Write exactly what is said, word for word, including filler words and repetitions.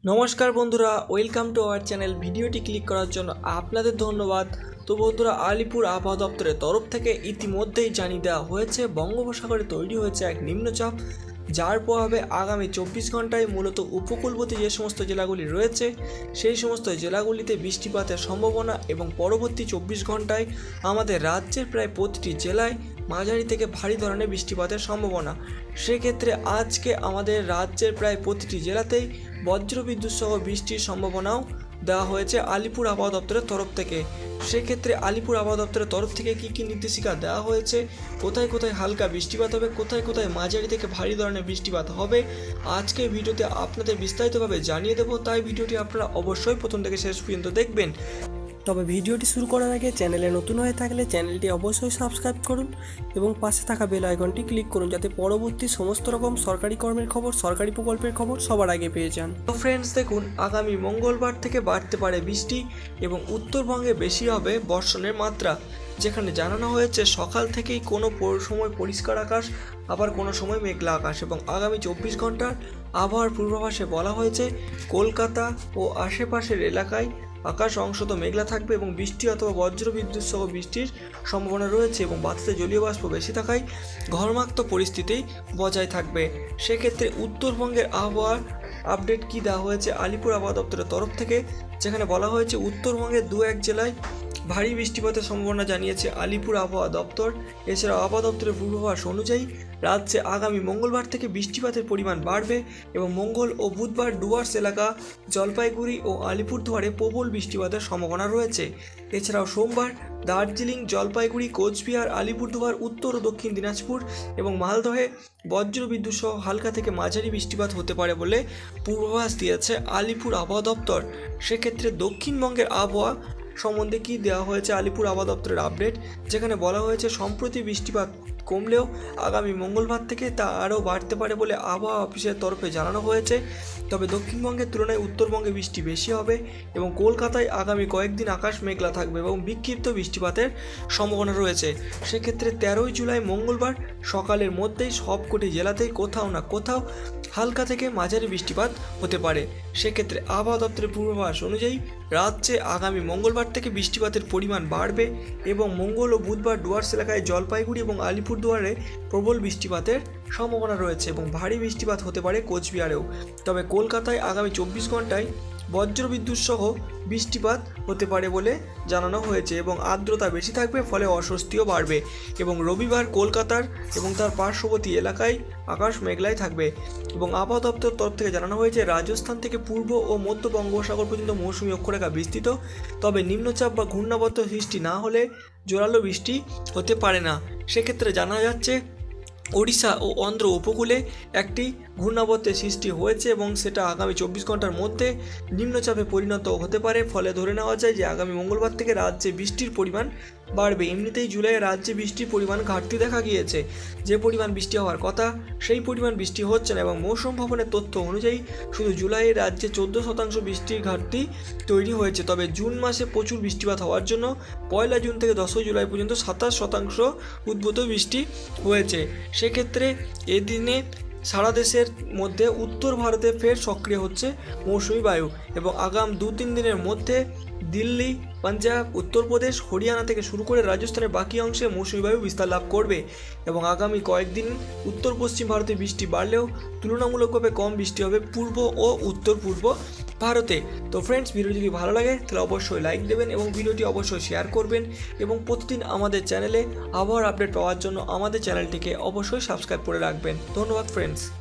নমস্কার বন্ধুরা, welcome to our channel. ভিডিওটি ক্লিক করার জন্য আপনাদের ধন্যবাদ। তো বন্ধুরা, আলিপুর আবহাওয়া দপ্তরের তরফ থেকে ইতিমধ্যেই জানিয়ে দেওয়া হয়েছে বঙ্গোপসাগরে তৈরি হয়েছে এক নিম্নচাপ, যার প্রভাবে আগামী চব্বিশ ঘন্টায় মূলত উপকূলবর্তী যে সমস্ত জেলাগুলি রয়েছে সেই সমস্ত জেলাগুলিতে বৃষ্টিপাতের সম্ভাবনা এবং পরবর্তী চব্বিশ ঘন্টায় আমাদের রাজ্যের প্রায় প্রতিটি জেলায় মাঝারি থেকে ভারী ধরনের বৃষ্টিপাতের সম্ভাবনা। সেক্ষেত্রে আজকে আমাদের রাজ্যের প্রায় প্রতিটি জেলাতেই বজ্রবিদ্যুৎ সহ বৃষ্টির সম্ভাবনাও দেওয়া হয়েছে আলিপুর আবহাওয়া দপ্তরের তরফ থেকে। সেক্ষেত্রে আলিপুর আবহাওয়া দপ্তরের তরফ থেকে কী কী নির্দেশিকা দেওয়া হয়েছে, কোথায় কোথায় হালকা বৃষ্টিপাত হবে, কোথায় কোথায় মাঝারি থেকে ভারী ধরনের বৃষ্টিপাত হবে, আজকে ভিডিওতে আপনাদের বিস্তারিতভাবে জানিয়ে দেবো। তাই ভিডিওটি আপনারা অবশ্যই প্রথম থেকে শেষ পর্যন্ত দেখবেন। তবে ভিডিওটি শুরু করার আগে চ্যানেলে নতুন হয়ে থাকলে চ্যানেলটি অবশ্যই সাবস্ক্রাইব করুন এবং পাশে থাকা বেল আইকনটি ক্লিক করুন, যাতে পরবর্তী সমস্ত রকম সরকারি কর্মের খবর, সরকারি প্রকল্পের খবর সবার আগে পেয়ে যান। তো ফ্রেন্ডস, দেখুন, আগামী মঙ্গলবার থেকে বাড়তে পারে বৃষ্টি এবং উত্তরবঙ্গে বেশি হবে বর্ষণের মাত্রা, যেখানে জানানো হয়েছে সকাল থেকেই কোনো সময় পরিষ্কার আকাশ, আবার কোনো সময় মেঘলা আকাশ। এবং আগামী চব্বিশ ঘন্টার আবহাওয়ার পূর্বাভাসে বলা হয়েছে কলকাতা ও আশেপাশের এলাকায় আকাশ অংশত মেঘলা থাকবে এবং বৃষ্টি অথবা বজ্রবিদ্যুৎ সহ বৃষ্টির সম্ভাবনা রয়েছে এবং বাতাসে জলীয় বাষ্প বেশি থাকায় ঘর্মাক্ত পরিস্থিতি বজায় থাকবে। সেক্ষেত্রে উত্তরবঙ্গের আবহাওয়ার আপডেট কি দেওয়া হয়েছে আলিপুর আবহাওয়া দপ্তরের তরফ থেকে, যেখানে বলা হয়েছে উত্তরবঙ্গের দু এক জেলায় ভারী বৃষ্টিপাতের সম্ভাবনা জানিয়েছে আলিপুর আবহাওয়া দপ্তর। এছাড়াও আবহাওয়া দপ্তরের পূর্বাভাস অনুযায়ী রাজ্যে আগামী মঙ্গলবার থেকে বৃষ্টিপাতের পরিমাণ বাড়বে এবং মঙ্গল ও বুধবার ডুয়ার্স এলাকা, জলপাইগুড়ি ও আলিপুরদুয়ারে প্রবল বৃষ্টিপাতের সম্ভাবনা রয়েছে। এছাড়াও সোমবার দার্জিলিং, জলপাইগুড়ি, কোচবিহার, আলিপুরদুয়ার, উত্তর ও দক্ষিণ দিনাজপুর এবং মালদহে বজ্রবিদ্যুৎ সহ হালকা থেকে মাঝারি বৃষ্টিপাত হতে পারে বলে পূর্বাভাস দিয়েছে আলিপুর আবহাওয়া দপ্তর। সেক্ষেত্রে দক্ষিণবঙ্গের আবহাওয়া সম্বন্ধে কী দেওয়া হয়েছে আলিপুর আবহাওয়া দপ্তরের আপডেট, যেখানে বলা হয়েছে সম্প্রতি বৃষ্টিপাত কমলেও আগামী মঙ্গলবার থেকে তা আরও বাড়তে পারে বলে আবহাওয়া অফিসের তরফে জানানো হয়েছে। তবে দক্ষিণবঙ্গের তুলনায় উত্তরবঙ্গে বৃষ্টি বেশি হবে এবং কলকাতায় আগামী কয়েকদিন আকাশ মেঘলা থাকবে এবং বিক্ষিপ্ত বৃষ্টিপাতের সম্ভাবনা রয়েছে। সেক্ষেত্রে তেরোই জুলাই মঙ্গলবার সকালের মধ্যেই সবকটি জেলাতেই কোথাও না কোথাও হালকা থেকে মাঝারি বৃষ্টিপাত হতে পারে। সেক্ষেত্রে আবহাওয়া দপ্তরের পূর্বাভাস অনুযায়ী রাজ্যে আগামী মঙ্গলবার থেকে বৃষ্টিপাতের পরিমাণ বাড়বে এবং মঙ্গল ও বুধবার ডুয়ার্স এলাকায়, জলপাইগুড়ি এবং আলিপুরদুয়ারে প্রবল বৃষ্টিপাতের সম্ভাবনা রয়েছে এবং ভারী বৃষ্টিপাত হতে পারে কোচবিহারেও। তবে কলকাতায় আগামী চব্বিশ ঘন্টায় বজ্রবিদ্যুৎ সহ বৃষ্টিপাত হতে পারে বলে জানানো হয়েছে এবং আর্দ্রতা বেশি থাকবে, ফলে অস্বস্তিও বাড়বে। এবং রবিবার কলকাতার এবং তার পার্শ্ববর্তী এলাকায় আকাশ মেঘলাই থাকবে এবং আবহাওয়া দপ্তর তরফ থেকে জানানো হয়েছে রাজস্থান থেকে পূর্ব ও মধ্য বঙ্গোপসাগর পর্যন্ত মৌসুমী অক্ষরেখা বিস্তৃত, তবে নিম্নচাপ বা ঘূর্ণাবর্ত সৃষ্টি না হলে জোরালো বৃষ্টি হতে পারে না। সেক্ষেত্রে জানা যাচ্ছে ওড়িশা ও অন্ধ্র উপকূলে একটি ঘূর্ণাবর্তের সৃষ্টি হয়েছে এবং সেটা আগামী চব্বিশ ঘন্টার মধ্যে নিম্নচাপে পরিণত হতে পারে, ফলে ধরে নেওয়া যায় যে আগামী মঙ্গলবার থেকে রাজ্যে বৃষ্টির পরিমাণ বাড়বে। এমনিতেই জুলাইয়ে রাজ্যে বৃষ্টির পরিমাণ ঘাটতি দেখা গিয়েছে, যে পরিমাণ বৃষ্টি হওয়ার কথা সেই পরিমাণ বৃষ্টি হচ্ছে না এবং মৌসুম ভবনের তথ্য অনুযায়ী শুধু জুলাইয়ে রাজ্যে চোদ্দো শতাংশ বৃষ্টির ঘাটতি তৈরি হয়েছে। তবে জুন মাসে প্রচুর বৃষ্টিপাত হওয়ার জন্য পয়লা জুন থেকে দশই জুলাই পর্যন্ত সাতাশ শতাংশ উদ্ভূত বৃষ্টি হয়েছে। সেক্ষেত্রে এদিনে সারা দেশের মধ্যে উত্তর ভারতে ফের সক্রিয় হচ্ছে মৌসুমি বায়ু এবং আগাম দু তিন দিনের মধ্যে দিল্লি, পাঞ্জাব, উত্তরপ্রদেশ, হরিয়ানা থেকে শুরু করে রাজস্থানের বাকি অংশে মৌসুমি বায়ু বিস্তার লাভ করবে এবং আগামী কয়েকদিন উত্তর পশ্চিম ভারতে বৃষ্টি বাড়লেও তুলনামূলকভাবে কম বৃষ্টি হবে পূর্ব ও উত্তর পূর্ব ভারতে। তো ফ্রেন্ডস, ভিডিও যদি ভালো লাগে তাহলে অবশ্যই লাইক দেবেন এবং ভিডিওটি অবশ্যই শেয়ার করবেন এবং প্রতিদিন আমাদের চ্যানেলে আবহাওয়ার আপডেট পাওয়ার জন্য আমাদের চ্যানেলটিকে অবশ্যই সাবস্ক্রাইব করে রাখবেন। ধন্যবাদ ফ্রেন্ডস।